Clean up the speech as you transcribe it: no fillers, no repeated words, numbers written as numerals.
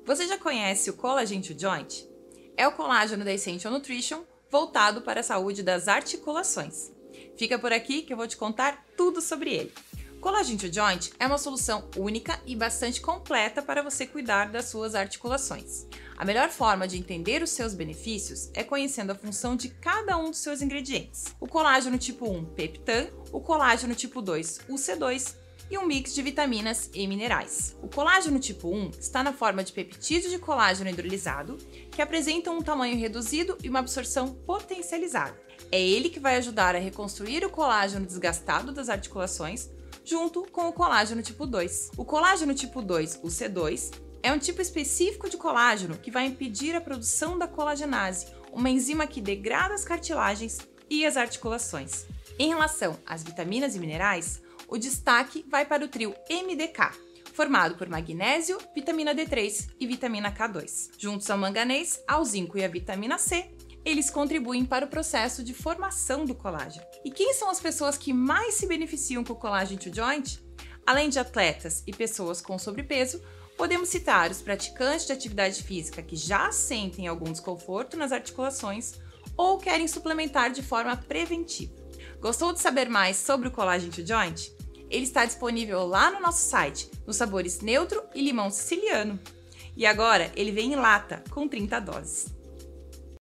Você já conhece o Collagen to Joint? É o colágeno da Essential Nutrition voltado para a saúde das articulações. Fica por aqui que eu vou te contar tudo sobre ele. Collagen to Joint é uma solução única e bastante completa para você cuidar das suas articulações. A melhor forma de entender os seus benefícios é conhecendo a função de cada um dos seus ingredientes. O colágeno tipo 1, Peptan, o colágeno tipo 2, UC2 e um mix de vitaminas e minerais. O colágeno tipo 1 está na forma de peptídeo de colágeno hidrolisado, que apresentam um tamanho reduzido e uma absorção potencializada. É ele que vai ajudar a reconstruir o colágeno desgastado das articulações, junto com o colágeno tipo 2. O colágeno tipo 2, o C2, é um tipo específico de colágeno que vai impedir a produção da colagenase, uma enzima que degrada as cartilagens e as articulações. Em relação às vitaminas e minerais, o destaque vai para o trio MDK, formado por magnésio, vitamina D3 e vitamina K2. Juntos ao manganês, ao zinco e à vitamina C, eles contribuem para o processo de formação do colágeno. E quem são as pessoas que mais se beneficiam com o Collagen to Joint? Além de atletas e pessoas com sobrepeso, podemos citar os praticantes de atividade física que já sentem algum desconforto nas articulações ou querem suplementar de forma preventiva. Gostou de saber mais sobre o Collagen to Joint? Ele está disponível lá no nosso site, nos sabores neutro e limão siciliano. E agora ele vem em lata, com 30 doses.